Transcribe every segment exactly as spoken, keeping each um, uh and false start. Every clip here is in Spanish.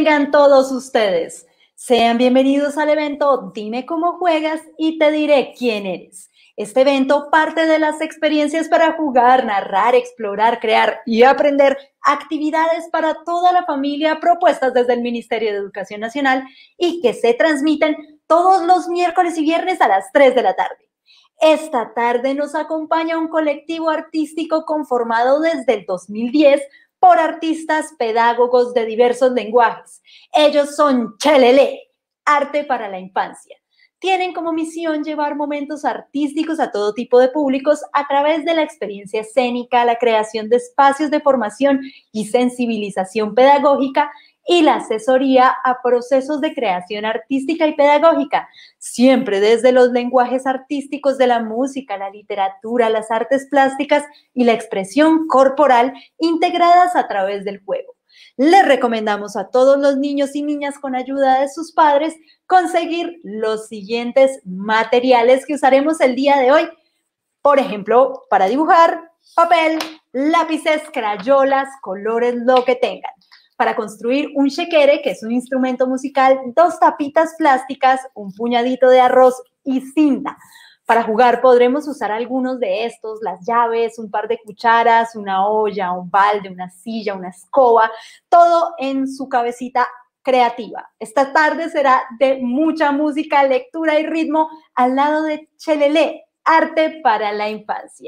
Tengan todos ustedes. Sean bienvenidos al evento Dime cómo juegas y te diré quién eres. Este evento parte de las experiencias para jugar, narrar, explorar, crear y aprender actividades para toda la familia propuestas desde el Ministerio de Educación Nacional y que se transmiten todos los miércoles y viernes a las tres de la tarde. Esta tarde nos acompaña un colectivo artístico conformado desde el dos mil diez por artistas pedagogos de diversos lenguajes. Ellos son Chelele, Arte para la Infancia. Tienen como misión llevar momentos artísticos a todo tipo de públicos a través de la experiencia escénica, la creación de espacios de formación y sensibilización pedagógica y la asesoría a procesos de creación artística y pedagógica, siempre desde los lenguajes artísticos de la música, la literatura, las artes plásticas y la expresión corporal integradas a través del juego. Les recomendamos a todos los niños y niñas con ayuda de sus padres conseguir los siguientes materiales que usaremos el día de hoy. Por ejemplo, para dibujar, papel, lápices, crayolas, colores, lo que tengan. Para construir un shekere, que es un instrumento musical, dos tapitas plásticas, un puñadito de arroz y cinta. Para jugar podremos usar algunos de estos, las llaves, un par de cucharas, una olla, un balde, una silla, una escoba, todo en su cabecita creativa. Esta tarde será de mucha música, lectura y ritmo al lado de Chelele, Arte para la Infancia.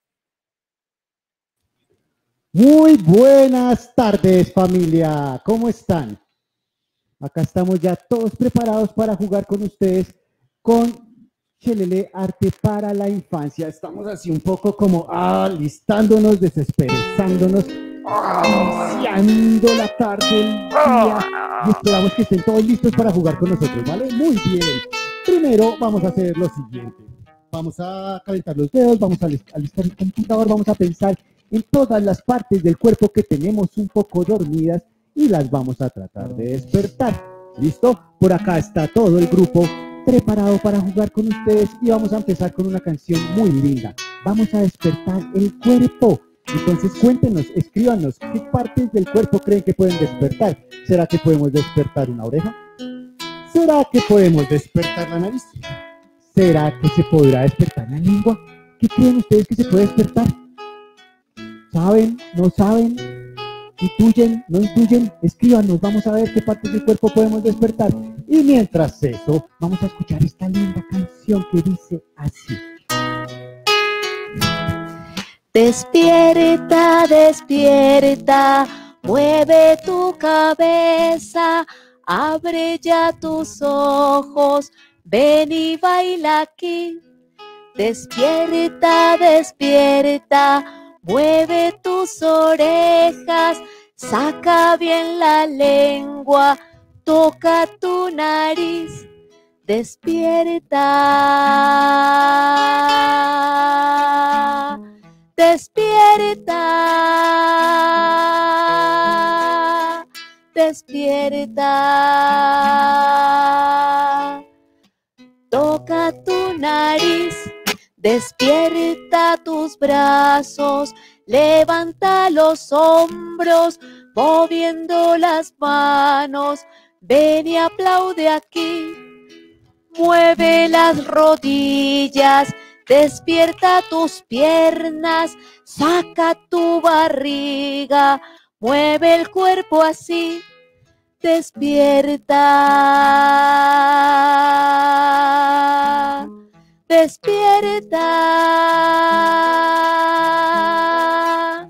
Muy buenas tardes, familia. ¿Cómo están? Acá estamos ya todos preparados para jugar con ustedes con Chelele, Arte para la Infancia. Estamos así un poco como ah, listándonos, desesperándonos, iniciando la tarde, el día, y esperamos que estén todos listos para jugar con nosotros, ¿vale? Muy bien. Primero vamos a hacer lo siguiente. Vamos a calentar los dedos, vamos a alistar el computador, vamos a pensar en todas las partes del cuerpo que tenemos un poco dormidas y las vamos a tratar de despertar. ¿Listo? Por acá está todo el grupo preparado para jugar con ustedes y vamos a empezar con una canción muy linda. Vamos a despertar el cuerpo. Entonces cuéntenos, escríbanos, ¿qué partes del cuerpo creen que pueden despertar? ¿Será que podemos despertar una oreja? ¿Será que podemos despertar la nariz? ¿Será que se podrá despertar la lengua? ¿Qué creen ustedes que se puede despertar? ¿Saben? ¿No saben? ¿Intuyen? ¿No intuyen? Escríbanos, vamos a ver qué partes del cuerpo podemos despertar. Y mientras eso, vamos a escuchar esta linda canción que dice así. Despierta, despierta, mueve tu cabeza, abre ya tus ojos, ven y baila aquí. Despierta, despierta, mueve tus orejas, saca bien la lengua, toca tu nariz. Despierta, despierta, despierta, toca tu nariz. Despierta tus brazos, levanta los hombros, moviendo las manos, ven y aplaude aquí. Mueve las rodillas, despierta tus piernas, saca tu barriga, mueve el cuerpo así. Despierta. Despierta,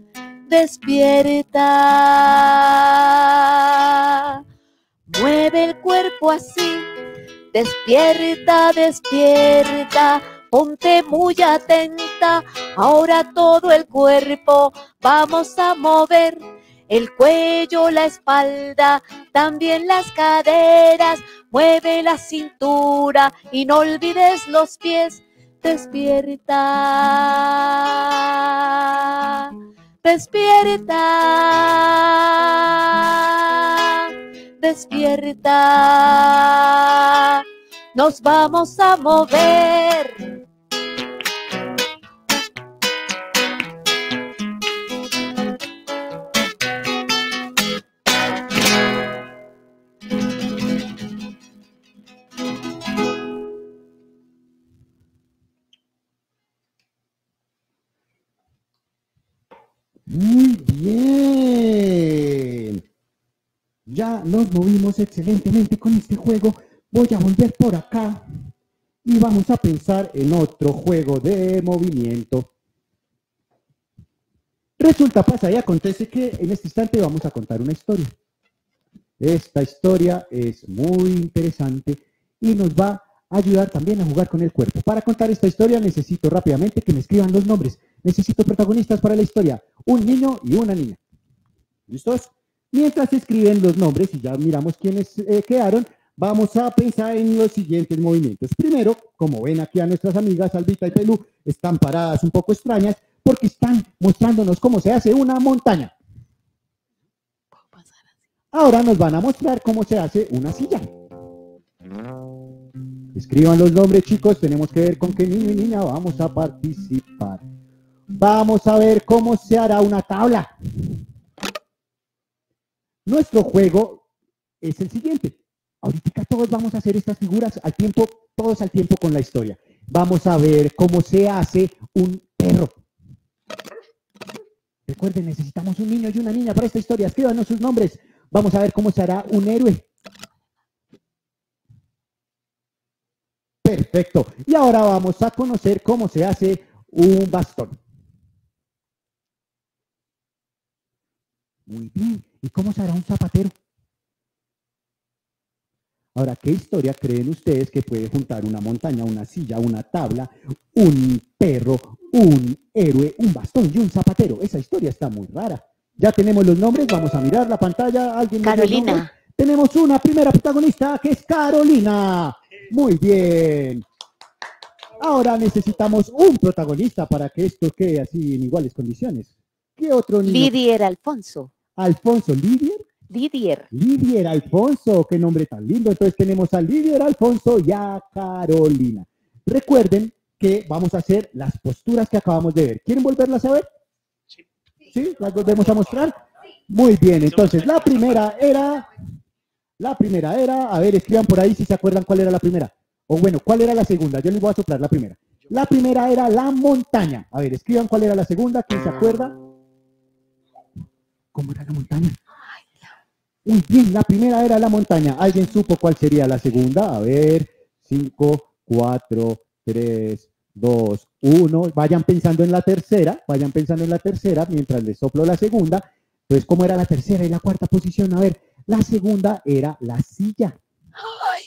despierta, mueve el cuerpo así, despierta, despierta, ponte muy atenta, ahora todo el cuerpo vamos a mover, el cuello, la espalda, también las caderas, mueve la cintura y no olvides los pies. Despierta, despierta, despierta, nos vamos a mover. Muy bien. Ya nos movimos excelentemente con este juego. Voy a volver por acá y vamos a pensar en otro juego de movimiento. Resulta, pasa y acontece que en este instante vamos a contar una historia. Esta historia es muy interesante y nos va a ayudar también a jugar con el cuerpo. Para contar esta historia necesito rápidamente que me escriban los nombres. Necesito protagonistas para la historia. Un niño y una niña. ¿Listos? Mientras se escriben los nombres y ya miramos quiénes eh, quedaron, vamos a pensar en los siguientes movimientos. Primero, como ven aquí a nuestras amigas Albita y Pelú, están paradas un poco extrañas porque están mostrándonos cómo se hace una montaña. Ahora nos van a mostrar cómo se hace una silla. Escriban los nombres, chicos. Tenemos que ver con qué niño y niña vamos a participar. Vamos a ver cómo se hará una tabla. Nuestro juego es el siguiente. Ahorita todos vamos a hacer estas figuras al tiempo, todos al tiempo con la historia. Vamos a ver cómo se hace un perro. Recuerden, necesitamos un niño y una niña para esta historia. Escríbanos sus nombres. Vamos a ver cómo se hará un héroe. Perfecto. Y ahora vamos a conocer cómo se hace un bastón. Muy bien. ¿Y cómo se hará un zapatero? Ahora, ¿qué historia creen ustedes que puede juntar una montaña, una silla, una tabla, un perro, un héroe, un bastón y un zapatero? Esa historia está muy rara. Ya tenemos los nombres, vamos a mirar la pantalla. ¿Alguien me dio el nombre? Carolina. Tenemos una primera protagonista que es Carolina. Muy bien. Ahora necesitamos un protagonista para que esto quede así en iguales condiciones. ¿Qué otro niño? Lidier Alfonso. Alfonso, ¿Lidier? Lidier. Lidier Alfonso, qué nombre tan lindo. Entonces tenemos a Lidier Alfonso y a Carolina. Recuerden que vamos a hacer las posturas que acabamos de ver. ¿Quieren volverlas a ver? Sí. ¿Sí? ¿Las volvemos a mostrar? Muy bien, entonces la primera era... La primera era, a ver, escriban por ahí si se acuerdan cuál era la primera. O bueno, ¿cuál era la segunda? Yo les voy a soplar la primera. La primera era la montaña. A ver, escriban cuál era la segunda. ¿Quién se acuerda? ¿Cómo era la montaña? Muy bien, la primera era la montaña. ¿Alguien supo cuál sería la segunda? A ver, cinco, cuatro, tres, dos, uno. Vayan pensando en la tercera. Vayan pensando en la tercera mientras les soplo la segunda. Entonces, ¿cómo era la tercera y la cuarta posición? A ver, la segunda era la silla. Ay,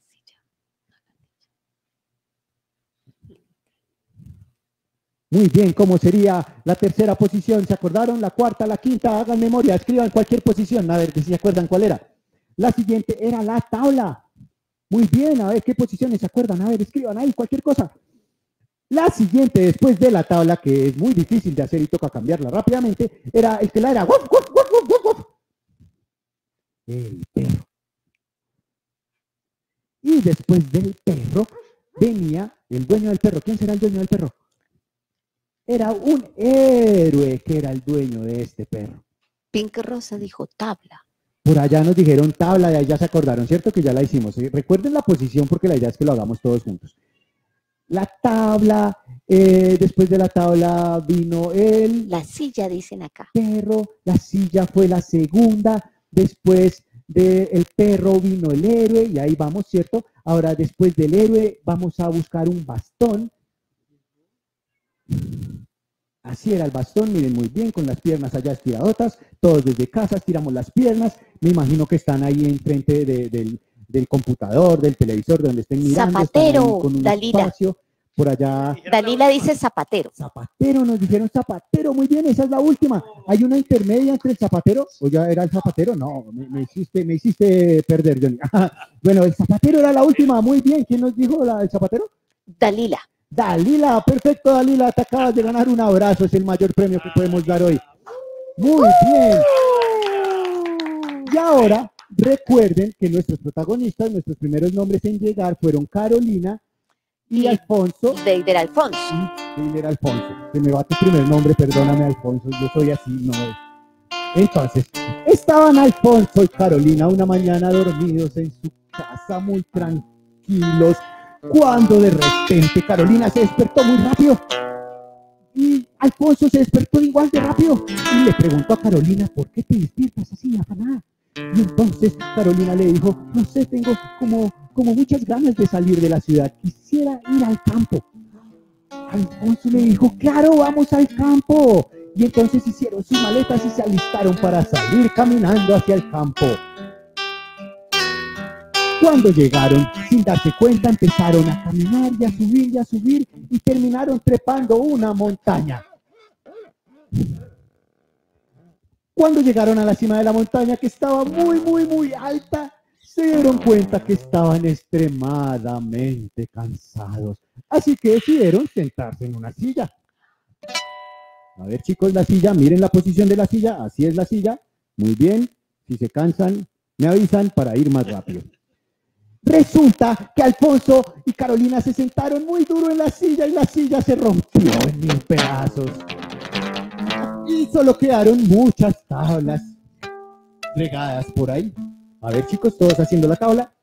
Muy bien, ¿cómo sería la tercera posición? ¿Se acordaron? La cuarta, la quinta, hagan memoria, escriban cualquier posición, a ver si se acuerdan cuál era. La siguiente era la tabla. Muy bien, a ver qué posiciones se acuerdan, a ver, escriban ahí cualquier cosa. La siguiente, después de la tabla, que es muy difícil de hacer y toca cambiarla rápidamente, era el que la era. ¡Wuf, wuf, wuf, wuf, wuf! El perro. Y después del perro venía el dueño del perro. ¿Quién será el dueño del perro? Era un héroe que era el dueño de este perro. Pink Rosa dijo tabla. Por allá nos dijeron tabla, de ahí ya se acordaron, ¿cierto? Que ya la hicimos. Recuerden la posición porque la idea es que lo hagamos todos juntos. La tabla, eh, después de la tabla vino el La silla, dicen acá. perro, la silla fue la segunda, después del perro vino el héroe, y ahí vamos, ¿cierto? Ahora, después del héroe, vamos a buscar un bastón. Así era el bastón, miren muy bien, con las piernas allá estiradotas, todos desde casa estiramos las piernas, me imagino que están ahí enfrente de, del, del computador, del televisor, donde estén mirando. Zapatero, con un Dalila. espacio, por allá. Dalila dice zapatero. Zapatero, nos dijeron zapatero, muy bien, esa es la última. ¿Hay una intermedia entre el zapatero? ¿O ya era el zapatero? No, me, me hiciste, me hiciste perder, Johnny. Bueno, el zapatero era la última, muy bien. ¿Quién nos dijo la, el zapatero? Dalila. Dalila, perfecto, Dalila, te acabas de ganar un abrazo, es el mayor premio que podemos dar hoy. Muy bien. Y ahora, recuerden que nuestros protagonistas, nuestros primeros nombres en llegar fueron Carolina y, Y Alfonso. Leider Alfonso. Y Leider Alfonso. Se me va tu primer nombre, perdóname, Alfonso, yo soy así, no es. Entonces, estaban Alfonso y Carolina una mañana dormidos en su casa, muy tranquilos, cuando de repente Carolina se despertó muy rápido y Alfonso se despertó igual de rápido y le preguntó a Carolina, ¿por qué te despiertas así, afanada? Y entonces Carolina le dijo, no sé, tengo como, como muchas ganas de salir de la ciudad, quisiera ir al campo. Alfonso le dijo, claro, vamos al campo. Y entonces hicieron sus maletas y se alistaron para salir caminando hacia el campo. Cuando llegaron, sin darse cuenta, empezaron a caminar y a subir y a subir y terminaron trepando una montaña. Cuando llegaron a la cima de la montaña, que estaba muy, muy, muy alta, se dieron cuenta que estaban extremadamente cansados. Así que decidieron sentarse en una silla. A ver, chicos, la silla, miren la posición de la silla, así es la silla. Muy bien, si se cansan, me avisan para ir más rápido. Resulta que Alfonso y Carolina se sentaron muy duro en la silla y la silla se rompió en mil pedazos. Y solo quedaron muchas tablas regadas por ahí. A ver, chicos, todos haciendo la tabla.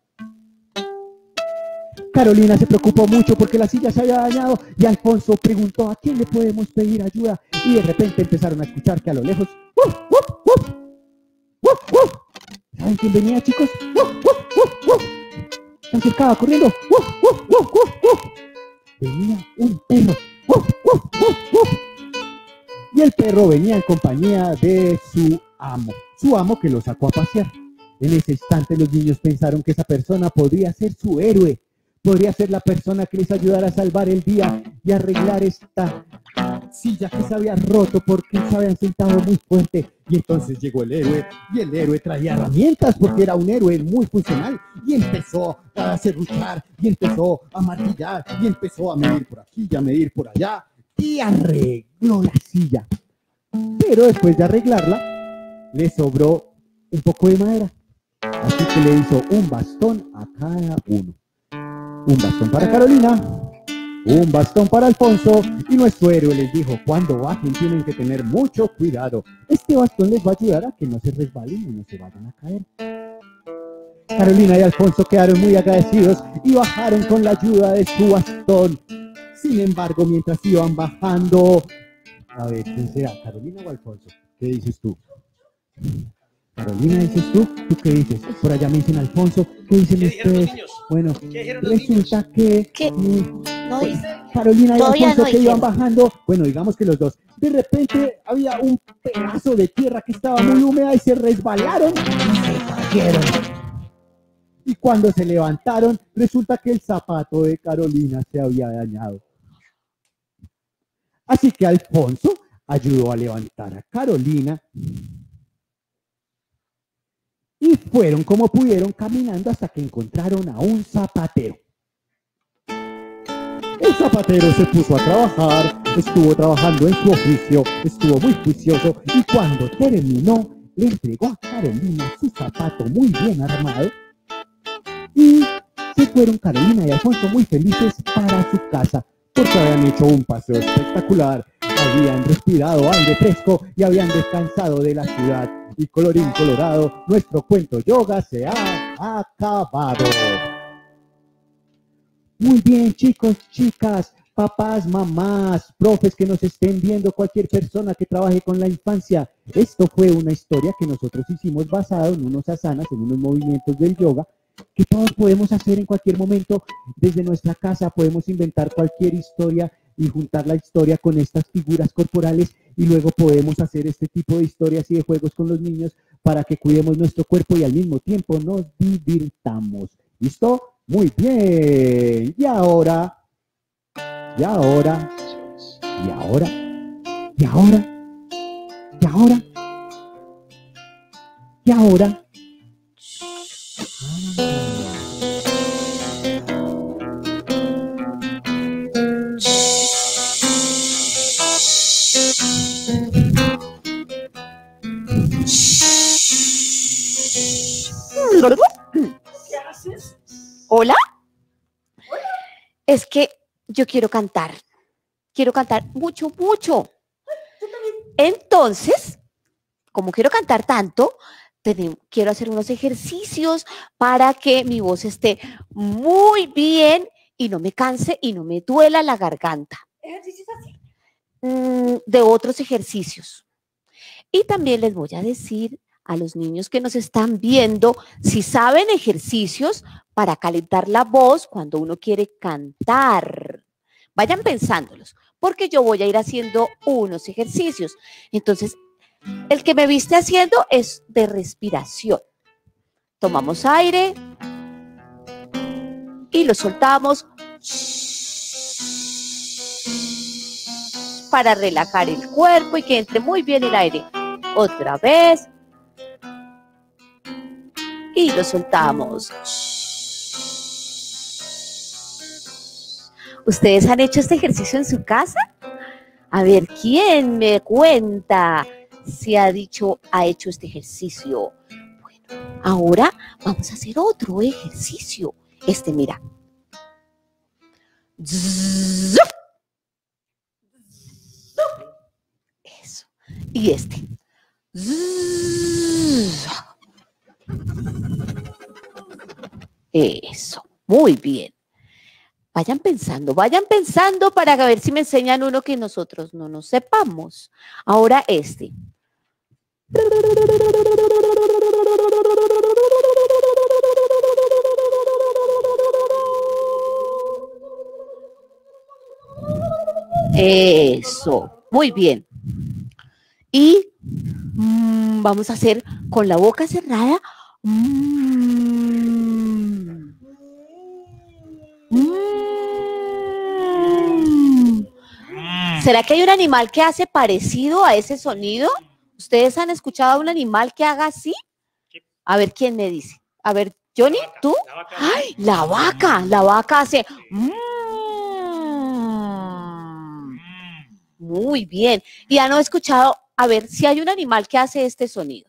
Carolina se preocupó mucho porque la silla se había dañado y Alfonso preguntó a quién le podemos pedir ayuda y de repente empezaron a escuchar que a lo lejos ¡uf, uf, uf! ¡Uf, uf! ¿Saben quién venía, chicos? ¡Uf, uf, uf, uf! Se acercaba corriendo. ¡Uf, uf, uf, uf, uf! Venía un perro. ¡Uf, uf, uf, uf! Y el perro venía en compañía de su amo, su amo que lo sacó a pasear. En ese instante los niños pensaron que esa persona podría ser su héroe, podría ser la persona que les ayudara a salvar el día y arreglar esta silla que se había roto porque se habían sentado muy fuerte. Y entonces llegó el héroe y el héroe traía herramientas porque era un héroe muy funcional y empezó a serruchar y empezó a martillar y empezó a medir por aquí y a medir por allá y arregló la silla. Pero después de arreglarla le sobró un poco de madera, así que le hizo un bastón a cada uno. Un bastón para Carolina, un bastón para Alfonso, y nuestro héroe les dijo, cuando bajen tienen que tener mucho cuidado. Este bastón les va a ayudar a que no se resbalen y no se vayan a caer. Carolina y Alfonso quedaron muy agradecidos y bajaron con la ayuda de su bastón. Sin embargo, mientras iban bajando, a ver, ¿quién será? ¿Carolina o Alfonso? ¿Qué dices tú? Carolina, ¿dices tú? ¿Tú qué dices? Por allá me dicen Alfonso. ¿Qué dicen ¿Qué ustedes? Bueno, resulta que ¿Qué? eh, No dice. Carolina y Todavía Alfonso no que iban dijeron. bajando, bueno, digamos que los dos, de repente había un pedazo de tierra que estaba muy húmeda y se resbalaron y se cayeron. Y cuando se levantaron, resulta que el zapato de Carolina se había dañado. Así que Alfonso ayudó a levantar a Carolina y fueron como pudieron caminando hasta que encontraron a un zapatero. El zapatero se puso a trabajar, estuvo trabajando en su oficio, estuvo muy juicioso y cuando terminó le entregó a Carolina su zapato muy bien armado y se fueron Carolina y Alfonso muy felices para su casa porque habían hecho un paseo espectacular, habían respirado aire fresco y habían descansado de la ciudad. Y colorín colorado, nuestro cuento yoga se ha acabado. Muy bien, chicos, chicas, papás, mamás, profes que nos estén viendo, cualquier persona que trabaje con la infancia. Esto fue una historia que nosotros hicimos basado en unos asanas, en unos movimientos del yoga, que todos podemos hacer en cualquier momento desde nuestra casa. Podemos inventar cualquier historia y juntar la historia con estas figuras corporales y luego podemos hacer este tipo de historias y de juegos con los niños para que cuidemos nuestro cuerpo y al mismo tiempo nos divirtamos. ¿Listo? Muy bien. Y ahora, y ahora, y ahora, y ahora, y ahora, y ahora. ¿Qué haces? ¿Hola? Es que yo quiero cantar. Quiero cantar mucho, mucho. Entonces, como quiero cantar tanto, tenem- quiero hacer unos ejercicios para que mi voz esté muy bien y no me canse y no me duela la garganta. Ejercicios así. mmm, de otros ejercicios. Y también les voy a decir a los niños que nos están viendo si saben ejercicios para calentar la voz cuando uno quiere cantar. Vayan pensándolos, porque yo voy a ir haciendo unos ejercicios. Entonces, el que me viste haciendo es de respiración. Tomamos aire y lo soltamos para relajar el cuerpo y que entre muy bien el aire. Otra vez. Y lo soltamos. ¿Ustedes han hecho este ejercicio en su casa? A ver, ¿quién me cuenta si ha dicho, ha hecho este ejercicio? Bueno, ahora vamos a hacer otro ejercicio. Este, mira. Eso. Y este. Eso. Muy bien. Vayan pensando, vayan pensando para ver si me enseñan uno que nosotros no nos sepamos. Ahora este. Eso, muy bien. Y mmm, vamos a hacer con la boca cerrada. Mmm. Mmm. ¿Será que hay un animal que hace parecido a ese sonido? ¿Ustedes han escuchado a un animal que haga así? A ver, ¿quién me dice? A ver, Johnny, ¿tú? ¡Ay, la vaca! La vaca hace... Mmm. Muy bien. Y han escuchado, a ver, si hay un animal que hace este sonido.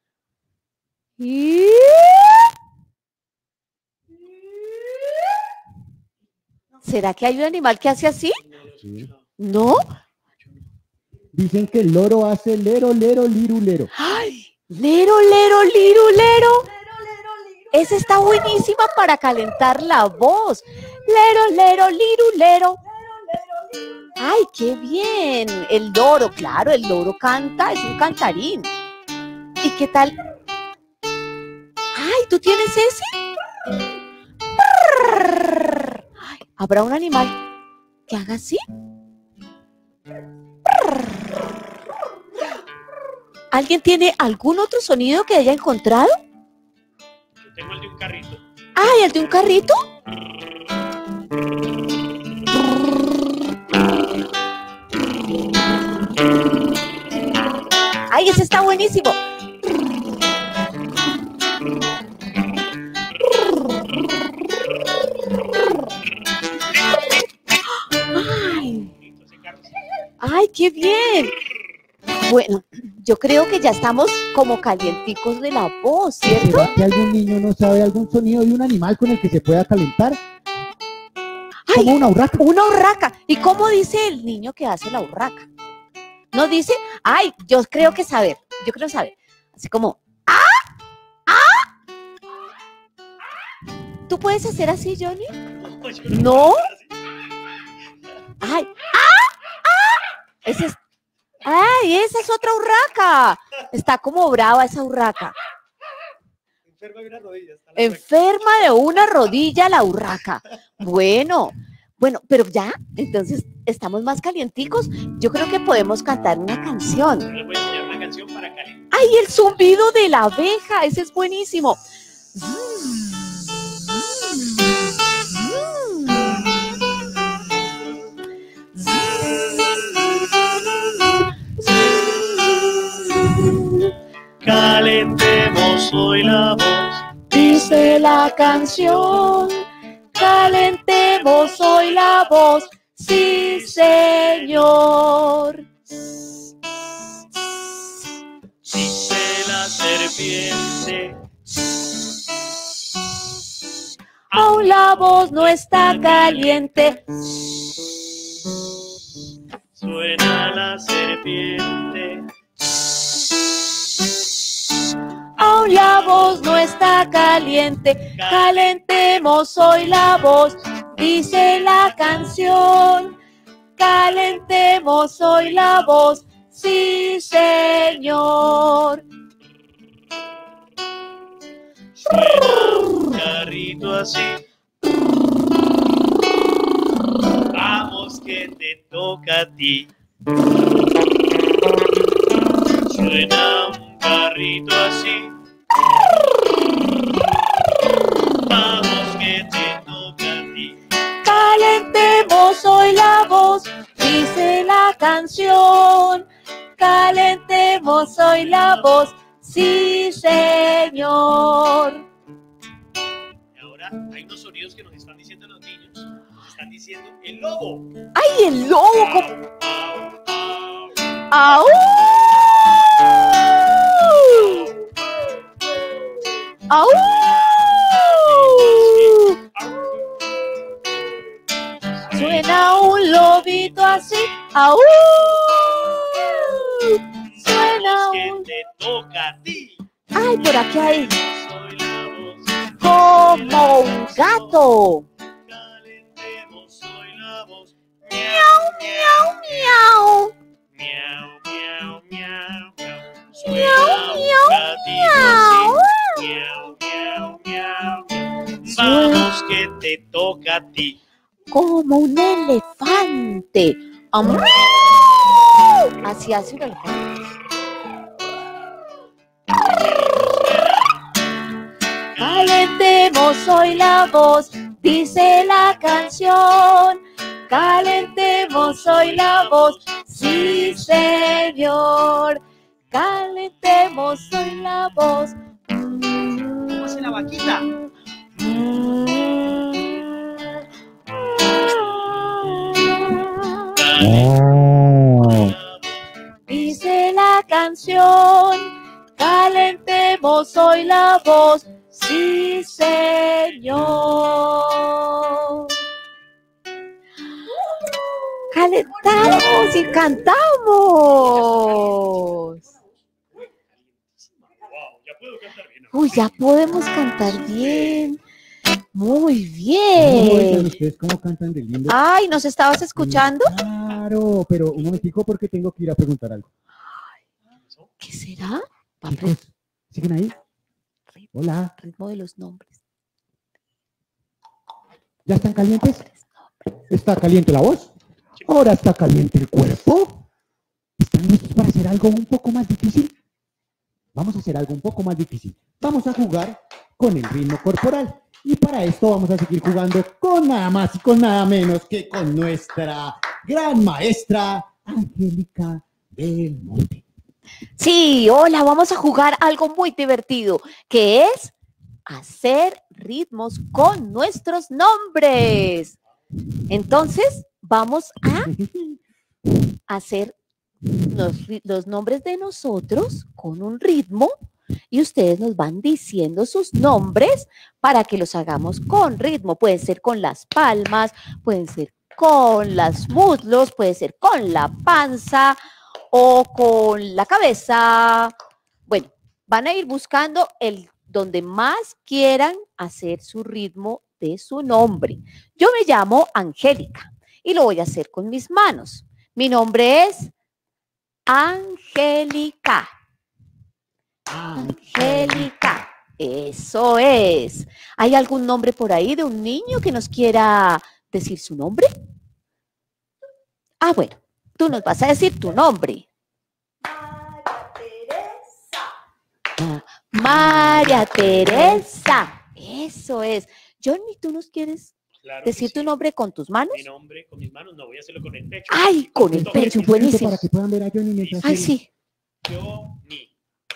¿Será que hay un animal que hace así? Sí. ¿No? Dicen que el loro hace lero, lero, liru, lero. ¡Ay! Lero, lero, liru, lero. Esa está buenísima para calentar la voz. Lero, lero, liru, lero. ¡Ay, qué bien! El loro, claro, el loro canta, es un cantarín. ¿Y qué tal? ¡Ay, tú tienes ese! Ay, ¿habrá un animal que haga así? ¿Alguien tiene algún otro sonido que haya encontrado? Yo tengo el de un carrito. ¡Ay, el de un carrito! ¡Ay, ese está buenísimo! ¡Ay! ¡Ay, qué bien! Bueno, yo creo que ya estamos como calienticos de la voz, ¿cierto? ¿Será que algún niño no sabe algún sonido de un animal con el que se pueda calentar? ¡Ay! Como una urraca. Una urraca. ¿Y cómo dice el niño que hace la urraca? No dice, ay, yo creo que saber, yo creo saber. Así como, ¡ah! ¡Ah! ¿Tú puedes hacer así, Johnny? No, yo ¿No? puedo hacer ¡Ay! ¡Ah! ¡Ah! Ese es, ¡ay! Esa es otra urraca. Está como brava esa urraca. así. Enferma de una rodilla. Está la Enferma de una rodilla la urraca. Bueno, bueno, pero ya, entonces estamos más calienticos. Yo creo que podemos cantar una canción. Yo les voy a enseñar una canción para calentar. ¡Ay, el zumbido de la abeja! Ese es buenísimo. Calentemos hoy la voz. Dice la canción, calentemos hoy la voz, sí señor. Dice la serpiente. Aún la voz no está caliente. Suena la serpiente. Aún la voz no está caliente. Calentemos hoy la voz, dice la canción. calentemos hoy la voz, sí señor. Suena un carrito así. Vamos que te toca a ti. Suena un carrito así. Vamos que te toca a ti. Calentemos hoy la voz, dice la canción. Calentemos hoy la voz, sí señor. Y ahora hay unos sonidos que nos están diciendo los niños. Nos están diciendo el lobo. ¡Ay, el lobo! como- Au, au, ¡Au! ¡Au! Suena un lobito así, ¡au! Suena Vamos que un... te toca a ti. ¡Ay, por aquí hay! Soy la voz. Como un gato. Calentemos hoy la voz. Miau, miau, miau. Miau, miau, miau, miau. Miau, Suena un miau, gatito miau. así. Miau, miau, miau, miau. Vamos que te toca a ti. Como un elefante. Am- Así hace un elefante. Calentemos hoy la voz, dice la canción. Calentemos hoy la voz, sí señor. Calentemos hoy la voz. ¿Cómo hace la vaquita? Dice la canción, calentemos hoy la voz, sí señor. Calentamos y cantamos. Wow, ya puedo cantar bien. Uy, ya podemos cantar bien. Muy Oigan, bien. ¿ustedes cómo cantan de lindo? Ay, ¿nos estabas escuchando? Claro, pero un momentico porque tengo que ir a preguntar algo. ¿Qué será? Chicos, ¿siguen ahí? Hola, Ritmo de los nombres. ¿ya están calientes? ¿Está caliente la voz? ¿Ahora está caliente el cuerpo? ¿Están listos para hacer algo un poco más difícil? Vamos a hacer algo un poco más difícil. Vamos a jugar con el ritmo corporal. Y para esto vamos a seguir jugando con nada más y con nada menos que con nuestra gran maestra Angélica del Monte. Sí, hola, vamos a jugar algo muy divertido, que es hacer ritmos con nuestros nombres. Entonces, vamos a hacer los, ri- los nombres de nosotros con un ritmo y ustedes nos van diciendo sus nombres para que los hagamos con ritmo. Puede ser con las palmas, pueden ser con los muslos, puede ser con la panza o con la cabeza. Bueno, van a ir buscando el donde más quieran hacer su ritmo de su nombre. Yo me llamo Angélica y lo voy a hacer con mis manos. Mi nombre es Angélica. Angélica. Eso es. ¿Hay algún nombre por ahí de un niño que nos quiera decir su nombre? Ah, bueno, tú nos vas a decir tu nombre. María Teresa. Eso es. Johnny, ¿tú nos quieres Claro que decir tu sí. nombre con tus manos? Mi nombre con mis manos, no voy a hacerlo con el pecho. Ay, con el Toque. pecho, buenísimo. Para que puedan ver a Johnny mientras Ay, él- sí. Johnny.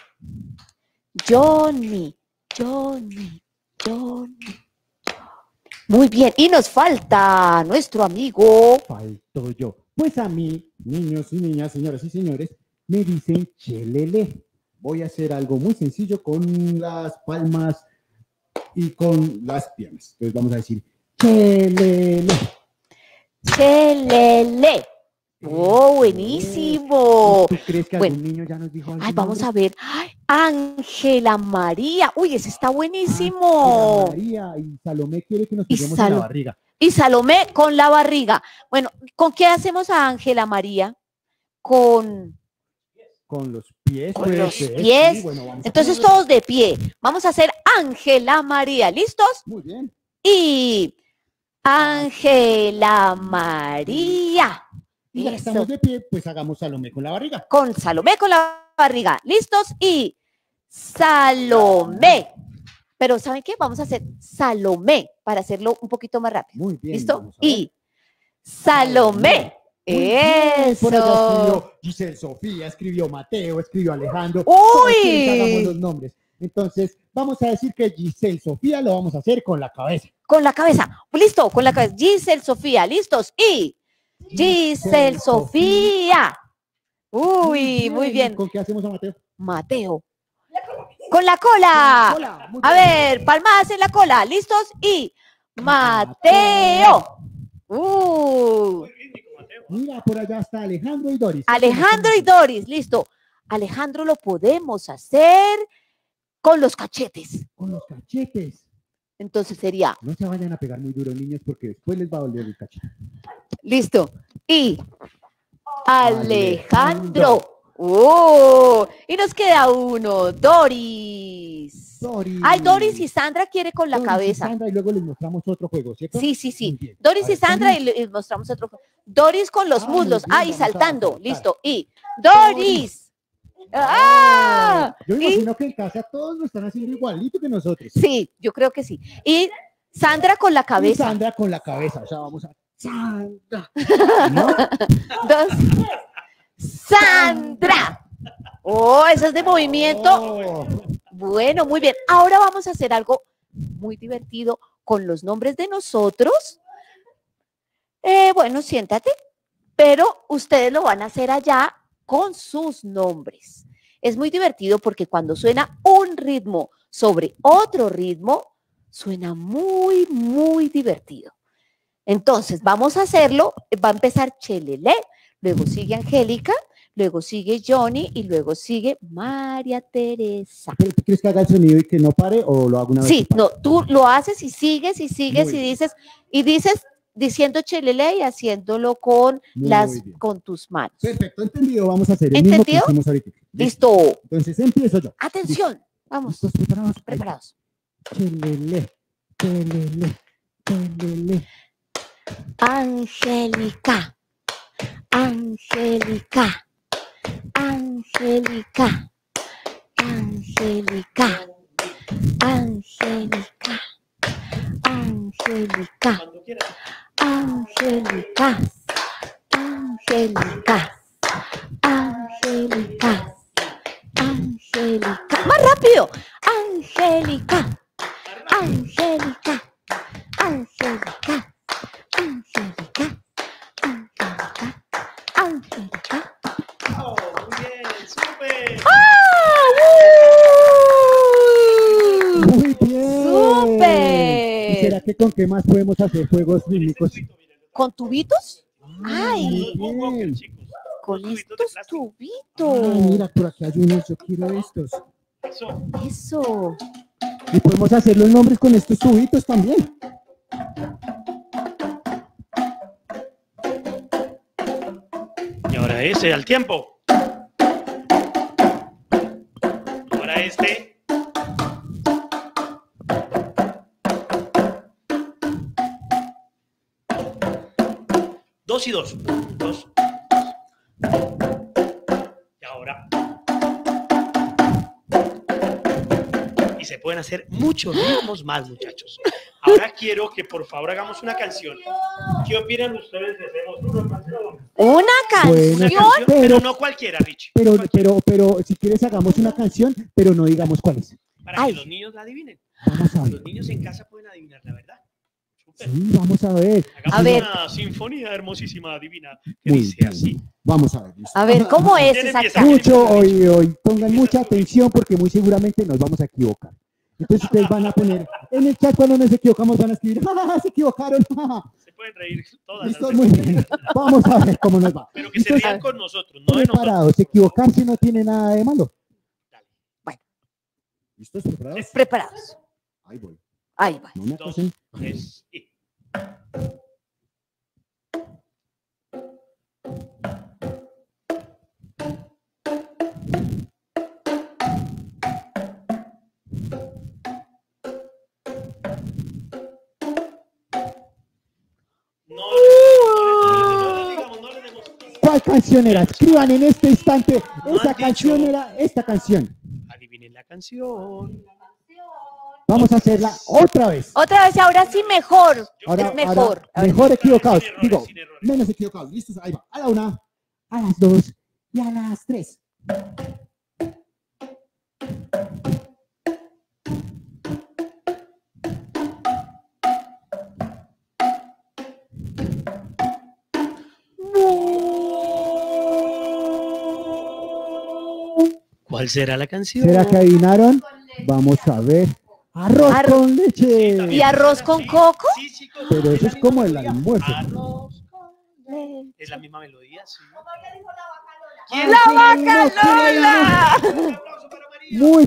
Johnny, Johnny, Johnny. Muy bien. Y nos falta nuestro amigo. Falto yo. Pues a mí, niños y niñas, señoras y señores, me dicen chelele. Voy a hacer algo muy sencillo con las palmas y con las piernas. Entonces vamos a decir chelele. Chelele. Oh, buenísimo. ¿Tú crees que Bueno. algún niño ya nos dijo algo? Ay, vamos a ver. Ay, Ángela María. Uy, ese está buenísimo. María y Salomé quiere que nos Y peguemos en la Salo- barriga. Y Salomé con la barriga. Bueno, ¿con qué hacemos a Ángela María? Con, Con los pies. con puede los ser, pies. sí, bueno, vamos a Entonces ponerlo. todos de pie. Vamos a hacer Ángela María. ¿Listos? Muy bien. Y Ángela María. Y ya que Eso. estamos de pie, pues hagamos Salomé con la barriga. Con Salomé con la barriga. ¿Listos? Y Salomé. Pero ¿saben qué? Vamos a hacer Salomé para hacerlo un poquito más rápido. Muy bien. ¿Listo? vamos a ver. Y Salomé. Muy bien, por allá Eso. escribió Giselle Sofía, escribió Mateo, escribió Alejandro. Todos quieren que hagamos los ¡Uy! nombres. Entonces, vamos a decir que Giselle Sofía lo vamos a hacer con la cabeza. Con la cabeza. Listo, con la cabeza. Giselle Sofía. ¿Listos? Y Giselle Sofía. Uy, muy bien. ¿Con qué hacemos a Mateo? Mateo. Con la cola. Hola, muy A bien. ver, palmadas en la cola. ¿Listos? Y Mateo. Uh, Muy rítmico, Mateo. Mira, por allá está Alejandro y Doris. Alejandro y Doris. Listo. Alejandro lo podemos hacer con los cachetes. Con los cachetes. Entonces sería, No se vayan a pegar muy duro, niños, porque después les va a doler el cachete. listo. Y Alejandro. Oh, y nos queda uno, Doris. Doris. Ay, Doris y Sandra quiere con la Doris y cabeza. Sandra, y luego les mostramos otro juego, ¿cierto? Sí, sí, Muy sí. bien. Doris A y ver, Sandra y también. le- y mostramos otro. Doris con los Ah, muy muslos. bien, Ah, y vamos a saltando. saltar. Listo. Y Doris. ¡Ah! Yo Y- imagino que en casa todos lo están haciendo igualito que nosotros. Sí, yo creo que sí. Y Sandra con la Y cabeza. Sandra con la cabeza. O sea, vamos a. Sandra. ¿No? Dos. Sandra. Oh, eso es de movimiento. Oh. Bueno, muy bien. Ahora vamos a hacer algo muy divertido con los nombres de nosotros. Eh, bueno, siéntate, pero ustedes lo van a hacer allá con sus nombres. Es muy divertido porque cuando suena un ritmo sobre otro ritmo, suena muy, muy divertido. Entonces, vamos a hacerlo. Va a empezar Chelele, luego sigue Angélica, luego sigue Johnny y luego sigue María Teresa. ¿Pero tú quieres que haga el sonido y que no pare o lo hago una vez? Sí, que pare? no, tú lo haces y sigues y sigues Muy y bien. dices, y dices diciendo Chelele y haciéndolo con Muy las bien. con tus manos. Perfecto, entendido. Vamos a hacer el mismo que ¿Entendido? hicimos ahorita. Listo. Entonces empiezo yo. Atención. Vamos, ¿Listos? ¿Preparados? preparados. Chelele, chelele, chelele. Angélica. Angélica. Angélica. Angélica. Angélica. Angélica. Cuando quieras. Angélica. Angélica. Angélica. Angélica. Más rápido. Angélica. Angélica. Angélica. Angélica. Angélica. Angélica. Oh, muy bien, súper. ¡Ah! Muy bien. ¡Súper! ¿Y será que con qué más podemos hacer juegos rítmicos? ¿Con tubitos? Ah, Ay, muy Walker, bien. chicos. con Unos tubitos de estos plástico. tubitos. Ah, mira, por aquí hay unos, yo quiero estos. Eso. Eso. Y podemos hacer los nombres con estos tubitos también. Y ahora ese, al tiempo. Ahora este. Dos y dos. Dos. Y ahora. Y se pueden hacer muchos ritmos más, muchachos. Ahora quiero que por favor hagamos una canción. ¿Qué opinan ustedes de hacemos una canción? Una Bueno, canción. Una canción, pero- pero no cualquiera, Rich. Pero, Cualquiera, pero, pero, si quieres hagamos una canción, pero no digamos cuál es. para Ay. que los niños la adivinen. Vamos a ver. Los niños en casa pueden adivinar la verdad. Súper. Sí, vamos a ver. Hagamos A ver. una sinfonía hermosísima, divina, que Muy dice bien. así. Vamos a ver. listo. A ver, ¿cómo es ¿Quién esa empieza? canción? Mucho hoy, hoy. Pongan mucha atención porque muy seguramente nos vamos a equivocar. Entonces ustedes van a poner en el chat cuando nos equivocamos, van a escribir, ¡ja, ja, ja, se equivocaron! ja, ja". Se pueden reír todas las Listo, veces. muy bien. Vamos a ver cómo nos va. Pero que se Entonces, rían con nosotros, no de nosotros. preparados. Equivocarse no tiene nada de malo. Dale. ¿Listos? ¿Preparados? Preparados. Ahí voy. Ahí va. No me Dos, acosen. tres, y. No, no, les digamos, no les demos. ¿Cuál canción era? Escriban en este instante. No Esa han canción dicho. era esta canción. Adivinen la canción. Vamos a hacerla otra vez. Otra vez, ahora sí mejor. Ahora, es mejor. ahora, A ver. mejor equivocados. Sin errores, Digo, sin errores. menos equivocados. ¿Listos? Ahí va. A la una, a las dos y a las tres. ¿Cuál será la canción? ¿Será que adivinaron? Vamos a ver. Arroz Arroz. con leche. ¿Y arroz con coco? Sí, chicos. Pero eso la es misma como el melodía. almuerzo. Arroz con leche. Es la misma melodía, sí. ¿Quién? ¡La vaca ¿Quién? Lola! Un aplauso para María. Muy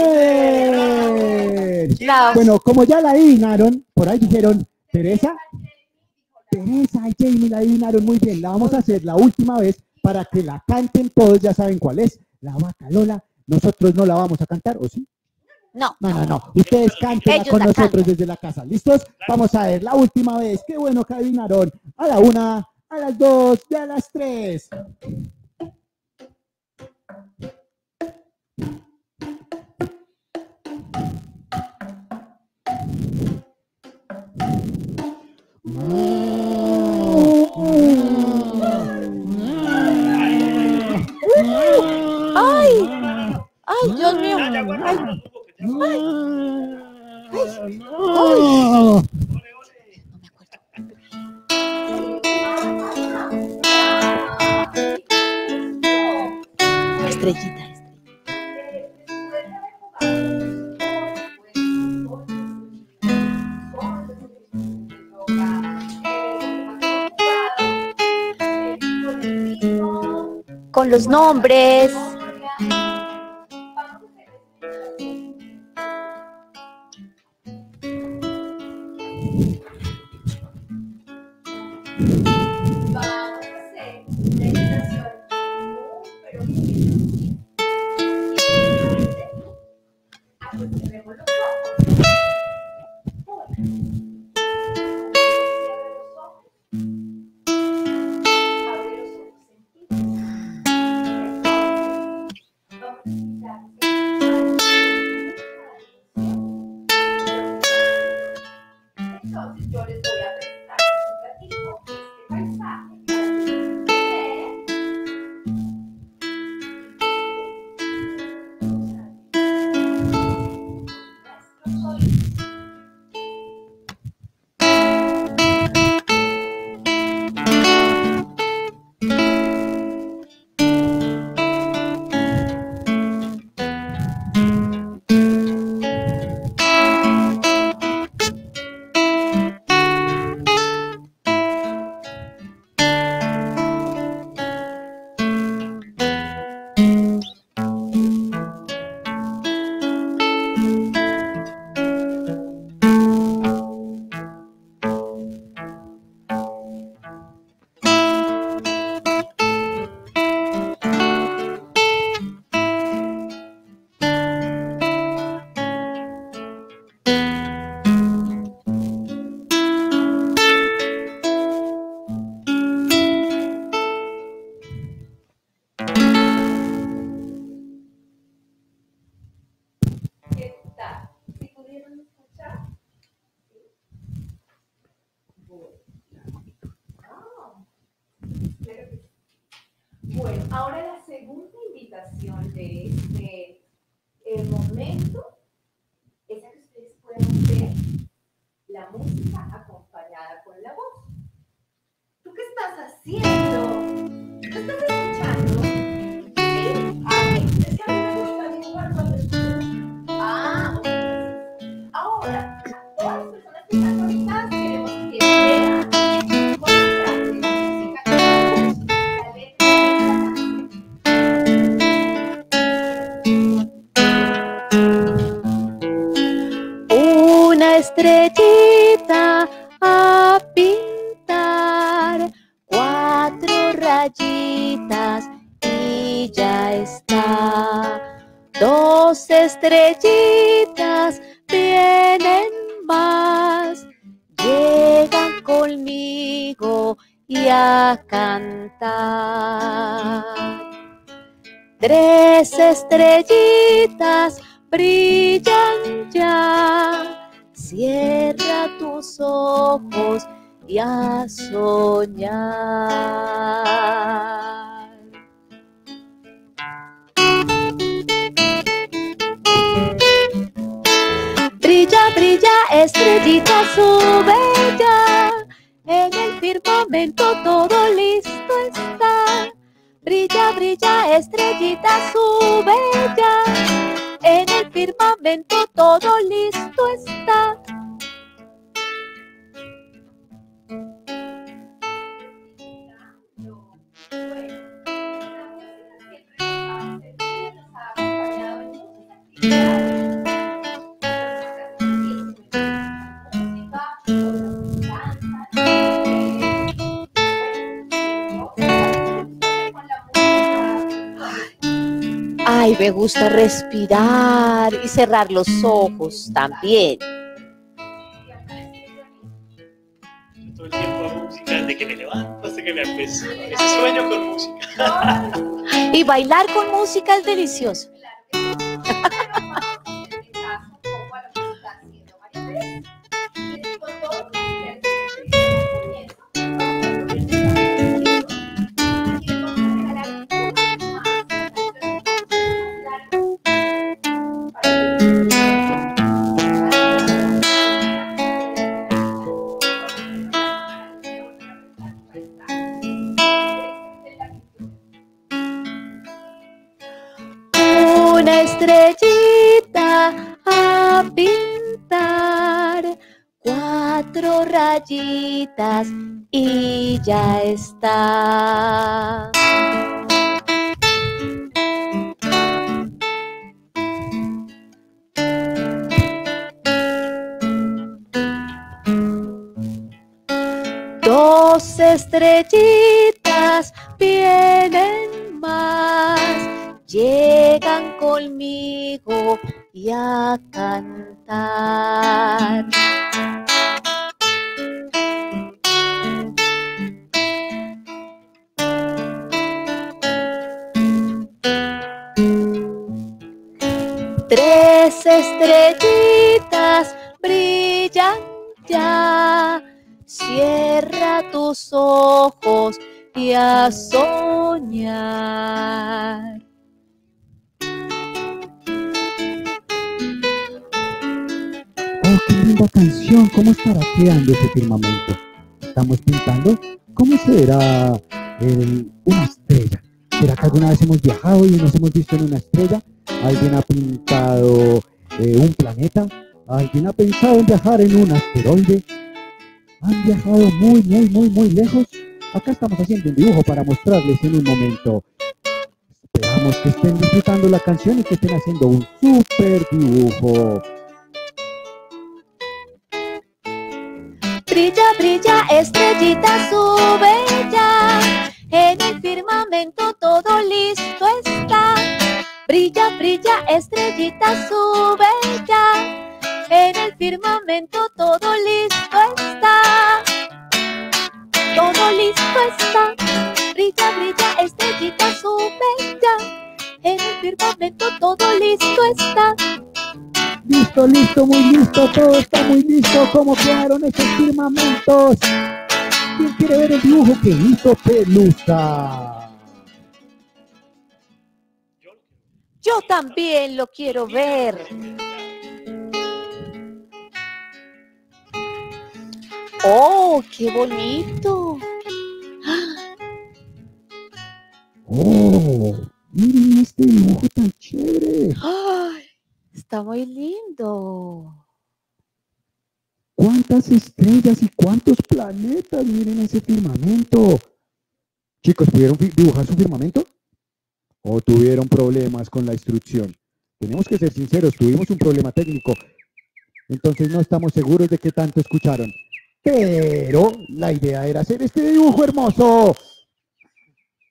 bien. ¿Quién La- más? Bueno, como ya la adivinaron, por ahí dijeron, Teresa. Teresa y Jamie la adivinaron muy bien. La vamos a hacer la última vez para que la canten todos. Ya saben cuál es. La vaca Lola. Nosotros no la vamos a cantar, ¿o sí? No. No, no, no. Ustedes cántenla Ellos con la nosotros cantan. desde la casa. ¿Listos? Vamos a ver la última vez. Qué bueno que adivinaron. A la una, a las dos y a las tres. ¡Ay! ¡Ay, Dios mío! Ya, ya, guarda, Ay, guarda un poco, ya. Ole, No. ole. no me acuerdo. Estrellita, estrellita. Con los nombres. Entonces yo les voy a presentar un ratito este paisaje para que ustedes vean nuestros oídos. ¿Qué tal? ¿Si pudieron escuchar? Ah, espero que sí. Bueno, ahora la segunda invitación de este eh, momento es a que ustedes puedan ver la música acompañada con la voz. ¿Tú qué estás haciendo? ¿Tú estás escuchando? ¿Sí? Ay, es que a mí me gusta dibujar cuando escucho. Ah, ok. Ahora, a todas las personas que están conectadas queremos que vean contraste la música con la voz, la letra de la canción. rayitas y ya está. Dos estrellitas vienen más, llegan conmigo y a cantar. Tres estrellitas brillan ya, cierra tus ojos y a soñar. Brilla, brilla, estrellita, sube ya, en el firmamento todo listo está. Brilla, brilla, estrellita, sube ya, en el firmamento todo listo está. Ay, me gusta respirar y cerrar los ojos también. Todo el tiempo hago música desde que me levanto hasta que me acuesto. Ese sueño con música. Y bailar con música es delicioso. Una estrellita a pintar, cuatro rayitas y ya está. Dos estrellitas vienen más, llegan conmigo y a cantar. Tres estrellitas brillan ya, cierra tus ojos y a soñar. Oh, qué linda canción. ¿Cómo estará quedando ese firmamento? ¿Estamos pintando? ¿Cómo será el- una estrella? ¿Será que alguna vez hemos viajado y nos hemos visto en una estrella? ¿Alguien ha pintado eh, un planeta? ¿Alguien ha pensado en viajar en un asteroide? ¿Han viajado muy, muy, muy, muy lejos? Acá estamos haciendo un dibujo para mostrarles en un momento. Esperamos que estén disfrutando la canción y que estén haciendo un súper dibujo. Brilla, brilla, estrellita, sube ya, en el firmamento todo listo está. Brilla, brilla, estrellita, sube ya, en el firmamento todo listo está. Todo listo está. Brilla, brilla, estrellita, sube ya, en el firmamento todo listo está. Listo, listo, muy listo, todo está muy listo. ¿Cómo quedaron esos firmamentos? ¿Quién quiere ver el dibujo que hizo Pelusa? Yo también lo quiero ver. ¡Oh, qué bonito! ¡Oh! Miren este dibujo tan chévere. ¡Ay! Está muy lindo. ¿Cuántas estrellas y cuántos planetas? Miren ese firmamento. Chicos, ¿pudieron fi- dibujar su firmamento? ¿O tuvieron problemas con la instrucción? Tenemos que ser sinceros, tuvimos un problema técnico. Entonces no estamos seguros de qué tanto escucharon. Pero la idea era hacer este dibujo hermoso.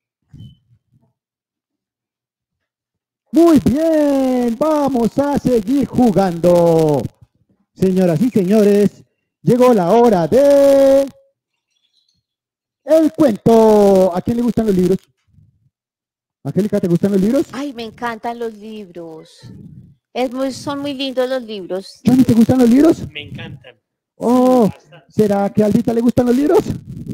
Muy bien, vamos a seguir jugando. Señoras y señores, llegó la hora de el cuento. ¿A quién le gustan los libros? Angélica, ¿te gustan los libros? Ay, me encantan los libros. Es muy, son muy lindos los libros. ¿Johnny, te gustan los libros? Me encantan. Oh, Bastante. ¿será que a Albita le gustan los libros?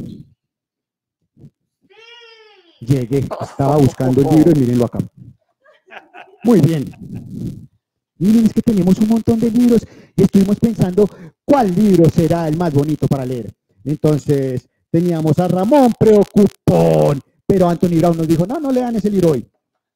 Llegué, estaba buscando el libro y mírenlo acá. Muy bien. Miren, es que tenemos un montón de libros y estuvimos pensando cuál libro será el más bonito para leer. Entonces, teníamos a Ramón preocupón, pero Anthony Brown nos dijo, no, no lean ese libro hoy.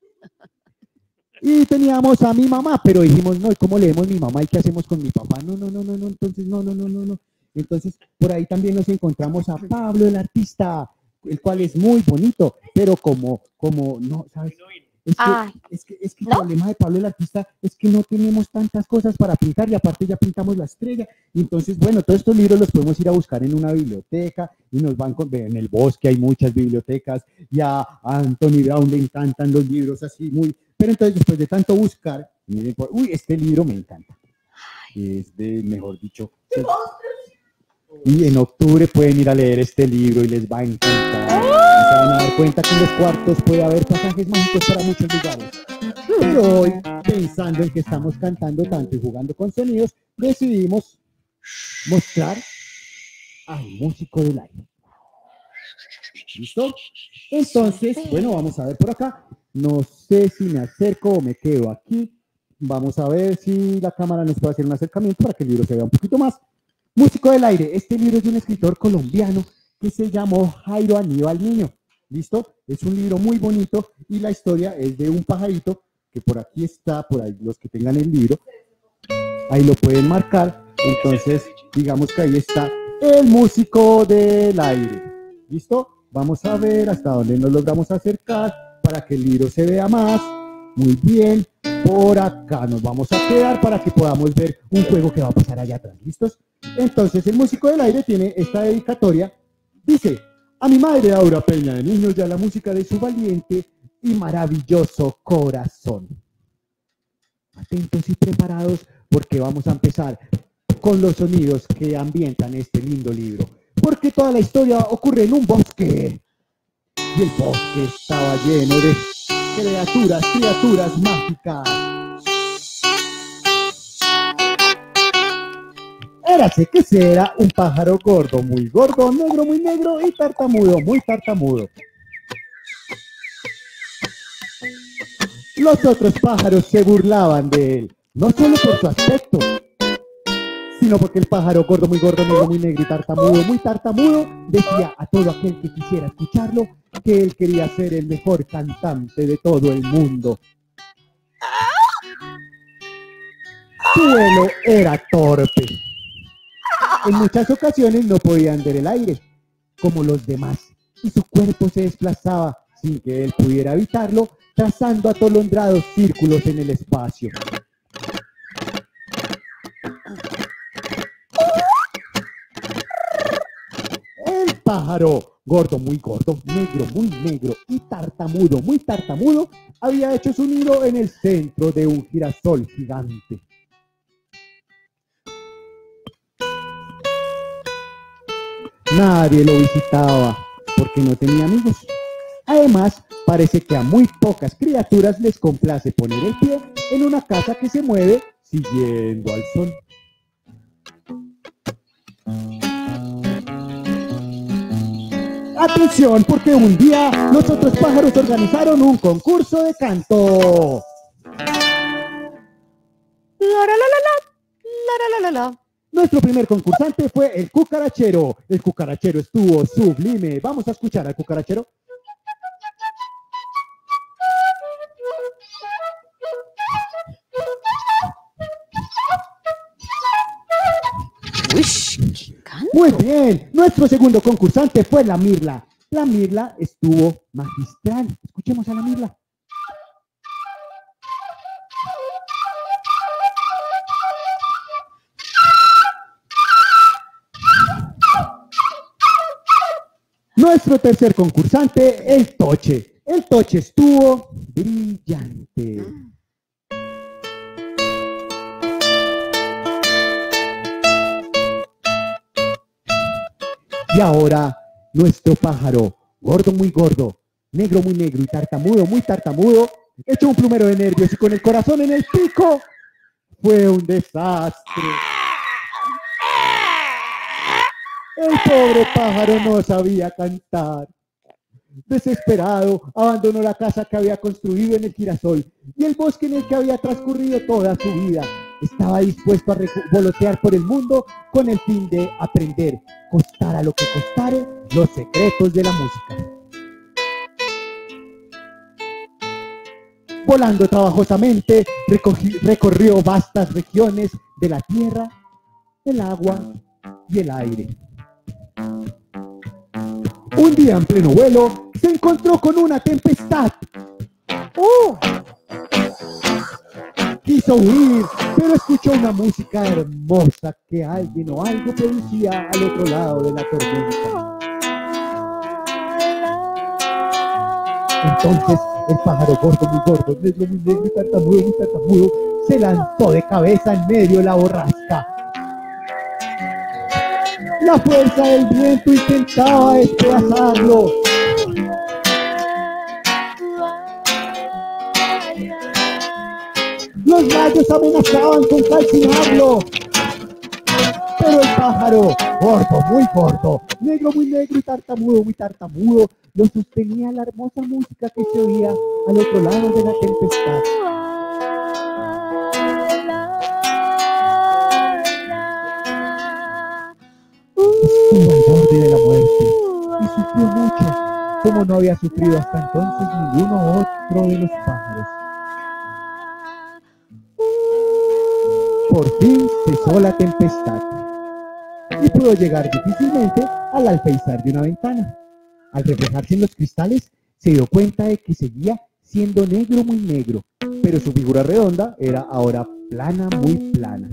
Y teníamos a mi mamá, pero dijimos, no, ¿y cómo leemos mi mamá y qué hacemos con mi papá? No, no, no, no, no, entonces, no, no, no, no, no. Entonces, por ahí también nos encontramos a Pablo, el artista, el cual es muy bonito, pero como, como, no, ¿sabes? Es que, Ay, es que, es que el ¿no? problema de Pablo el artista es que no tenemos tantas cosas para pintar y aparte ya pintamos la estrella. Y entonces, bueno, todos estos libros los podemos ir a buscar en una biblioteca y nos van con, en el bosque hay muchas bibliotecas y a Anthony Brown le encantan los libros así muy... Pero entonces después de tanto buscar, miren, por- uy, este libro me encanta. Es de, mejor dicho... Y en octubre pueden ir a leer este libro y les va a encantar. Y se van a dar cuenta que en los cuartos puede haber pasajes mágicos para muchos lugares. Pero hoy, pensando en que estamos cantando tanto y jugando con sonidos, decidimos mostrar al músico del aire. ¿Listo? Entonces, bueno, vamos a ver por acá. No sé si me acerco o me quedo aquí. Vamos a ver si la cámara nos puede hacer un acercamiento para que el libro se vea un poquito más. Músico del aire. Este libro es de un escritor colombiano que se llamó Jairo Aníbal Niño. ¿Listo? Es un libro muy bonito y la historia es de un pajarito que por aquí está, por ahí los que tengan el libro, ahí lo pueden marcar. Entonces, digamos que ahí está el músico del aire. ¿Listo? Vamos a ver hasta dónde nos logramos acercar para que el libro se vea más. Muy bien. Por acá nos vamos a quedar para que podamos ver un juego que va a pasar allá atrás. ¿Listos? Entonces, el músico del aire tiene esta dedicatoria. Dice, a mi madre Aura Peña de niños ya la música de su valiente y maravilloso corazón. Atentos y preparados porque vamos a empezar con los sonidos que ambientan este lindo libro. Porque toda la historia ocurre en un bosque. Y el bosque estaba lleno de criaturas, criaturas mágicas. Érase que era un pájaro gordo, muy gordo, negro, muy negro y tartamudo, muy tartamudo. Los otros pájaros se burlaban de él, no solo por su aspecto, sino porque el pájaro gordo, muy gordo, negro, muy negro y tartamudo, muy tartamudo, decía a todo aquel que quisiera escucharlo que él quería ser el mejor cantante de todo el mundo. Su vuelo era torpe. En muchas ocasiones no podía andar el aire, como los demás, y su cuerpo se desplazaba sin que él pudiera evitarlo, trazando atolondrados círculos en el espacio. El pájaro, gordo, muy gordo, negro, muy negro y tartamudo, muy tartamudo, había hecho su nido en el centro de un girasol gigante. Nadie lo visitaba porque no tenía amigos. Además, parece que a muy pocas criaturas les complace poner el pie en una casa que se mueve siguiendo al sol. Atención, porque un día los otros pájaros organizaron un concurso de canto. La, la, la, la, la, la, la, la, la. Nuestro primer concursante fue el cucarachero. El cucarachero estuvo sublime. Vamos a escuchar al cucarachero. Uish, qué canto. Muy bien. Nuestro segundo concursante fue la mirla. La mirla estuvo magistral. Escuchemos a la mirla. Nuestro tercer concursante, el toche. El toche estuvo brillante. Y ahora nuestro pájaro, gordo muy gordo, negro muy negro y tartamudo muy tartamudo, echó un plumero de nervios y con el corazón en el pico, fue un desastre. El pobre pájaro no sabía cantar. Desesperado, abandonó la casa que había construido en el girasol y el bosque en el que había transcurrido toda su vida. Estaba dispuesto a revolotear por el mundo con el fin de aprender, costara lo que costare, los secretos de la música. Volando trabajosamente, recogí- recorrió vastas regiones de la tierra, el agua y el aire. Un día en pleno vuelo, se encontró con una tempestad. ¡Uh! Quiso huir, pero escuchó una música hermosa que alguien o algo producía al otro lado de la tormenta. Entonces, el pájaro gordo, muy gordo, negro, muy negro y tartamudo, muy tartamudo, se lanzó de cabeza en medio de la borrasca. La fuerza del viento intentaba despedazarlo. Los rayos amenazaban con calcinarlo. Pero el pájaro, gordo, muy gordo, negro, muy negro y tartamudo, muy tartamudo, lo sostenía la hermosa música que se oía al otro lado de la tempestad. Estuvo al borde de la muerte y sufrió mucho, como no había sufrido hasta entonces ninguno otro de los pájaros. Por fin cesó la tempestad y pudo llegar difícilmente al alféizar de una ventana. Al reflejarse en los cristales, se dio cuenta de que seguía siendo negro muy negro, pero su figura redonda era ahora plana muy plana.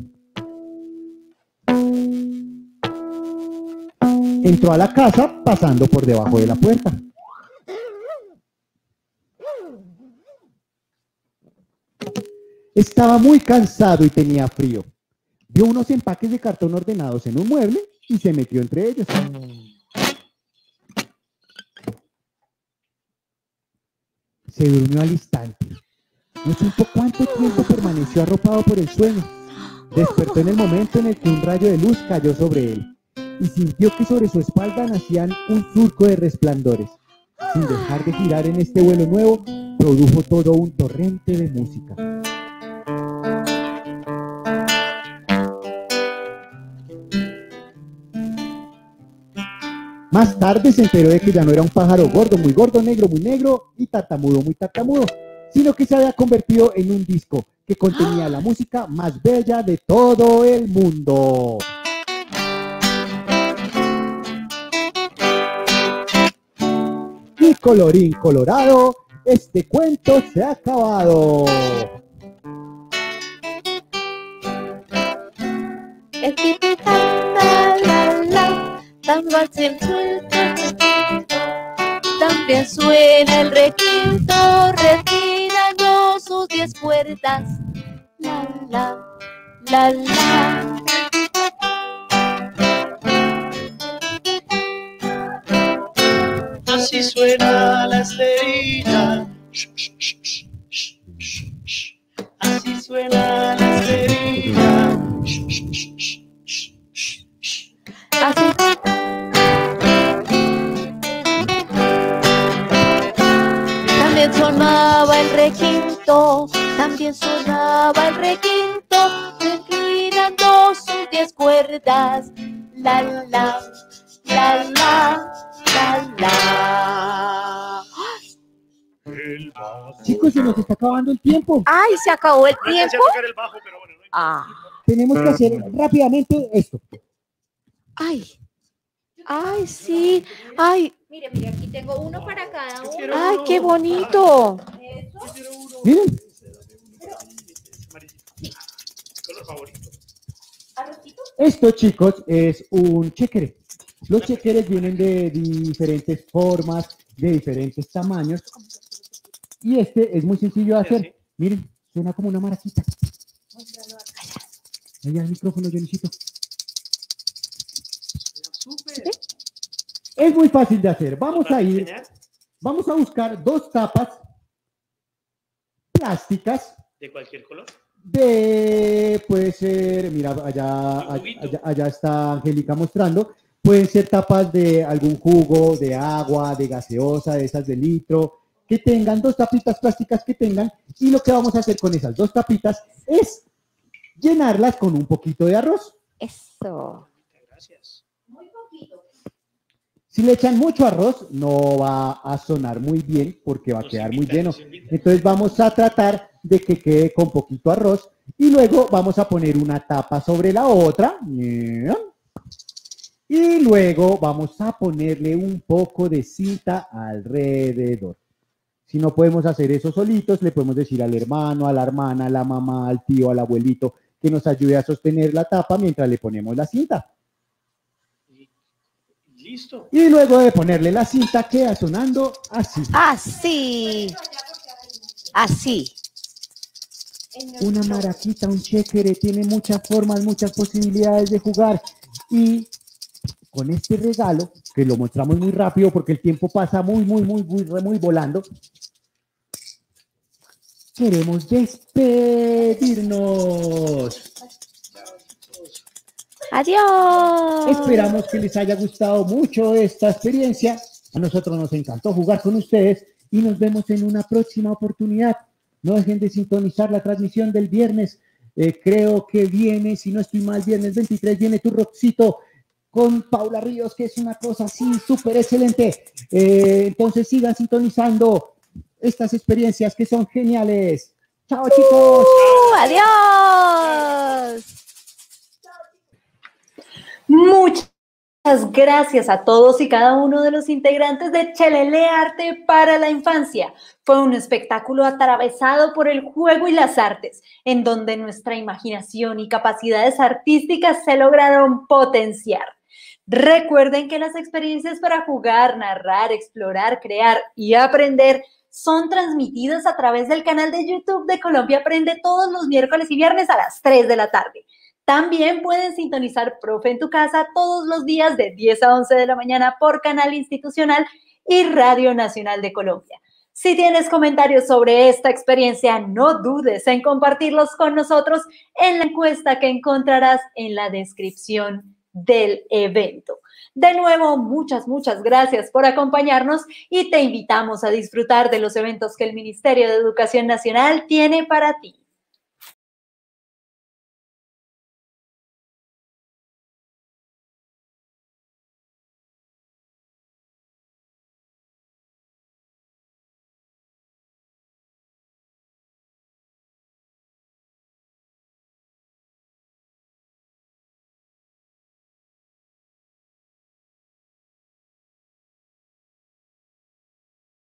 Entró a la casa pasando por debajo de la puerta. Estaba muy cansado y tenía frío. Vio unos empaques de cartón ordenados en un mueble y se metió entre ellos. Se durmió al instante. No supo cuánto tiempo permaneció arropado por el sueño. Despertó en el momento en el que un rayo de luz cayó sobre él y sintió que sobre su espalda nacían un surco de resplandores. Sin dejar de girar en este vuelo nuevo, produjo todo un torrente de música. Más tarde se enteró de que ya no era un pájaro gordo, muy gordo, negro, muy negro y tartamudo, muy tartamudo, sino que se había convertido en un disco que contenía la música más bella de todo el mundo. Y colorín colorado, este cuento se ha acabado. El tipo canta la la, tambor siempre, también suena el requinto, refinando sus diez cuerdas. La la, la la. Así suena la esterilla. Así suena la esterilla. Así. También sonaba el requinto, también sonaba el requinto, reclinando sus diez cuerdas. La la, la la, la la. Chicos, se nos está acabando el tiempo. ¡Ay, se acabó el No alcancé a tiempo! tocar el bajo, pero bueno, no Ah, Tenemos que hacer rápidamente esto. ay, ay, sí, ay, Mire, mire, aquí tengo uno para cada uno. quiero ay, uno. qué bonito. Eso. Miren, Amarillito. Color favorito. Arrocito. esto, chicos, es un chéquere. Los chéqueres vienen de diferentes formas, de diferentes tamaños. Y este es muy sencillo de hacer. Miren, suena como una maraquita. Allá el micrófono, yo necesito. Súper. ¿Sí? Es muy fácil de hacer. Vamos ¿Nos a vas ir, enseñar? vamos a buscar dos tapas plásticas ¿De cualquier color? de, puede ser, mira, allá, Un juguito. allá, allá está Angélica mostrando, pueden ser tapas de algún jugo, de agua, de gaseosa, de esas de litro, que tengan dos tapitas plásticas que tengan, y lo que vamos a hacer con esas dos tapitas es llenarlas con un poquito de arroz. Eso. Gracias. Muy poquito. Si le echan mucho arroz, no va a sonar muy bien porque va a Nos quedar muy invitan, lleno. nos invitan. Entonces vamos a tratar de que quede con poquito arroz y luego vamos a poner una tapa sobre la otra. Y luego vamos a ponerle un poco de cinta alrededor. Si no podemos hacer eso solitos, le podemos decir al hermano, a la hermana, a la mamá, al tío, al abuelito, que nos ayude a sostener la tapa mientras le ponemos la cinta. Listo. Y luego de ponerle la cinta queda sonando así. Así. Así. Una maraquita, un chéquere, tiene muchas formas, muchas posibilidades de jugar. Y con este regalo, que lo mostramos muy rápido porque el tiempo pasa muy, muy, muy, muy, muy volando, queremos despedirnos. Adiós. Esperamos que les haya gustado mucho esta experiencia. A nosotros nos encantó jugar con ustedes y nos vemos en una próxima oportunidad. No dejen de sintonizar la transmisión del viernes. Eh, creo que viene, si no estoy mal, viernes veintitrés, viene tu Rockcito con Paula Ríos, que es una cosa así súper excelente. Eh, entonces sigan sintonizando estas experiencias que son geniales. Chao, chicos. Uh, adiós. Muchas gracias a todos y cada uno de los integrantes de Chelele Arte para la Infancia. Fue un espectáculo atravesado por el juego y las artes, en donde nuestra imaginación y capacidades artísticas se lograron potenciar. Recuerden que las experiencias para jugar, narrar, explorar, crear y aprender son transmitidas a través del canal de YouTube de Colombia Aprende todos los miércoles y viernes a las tres de la tarde. También pueden sintonizar Profe en tu Casa todos los días de diez a once de la mañana por Canal Institucional y Radio Nacional de Colombia. Si tienes comentarios sobre esta experiencia, no dudes en compartirlos con nosotros en la encuesta que encontrarás en la descripción del evento. De nuevo, muchas, muchas gracias por acompañarnos y te invitamos a disfrutar de los eventos que el Ministerio de Educación Nacional tiene para ti.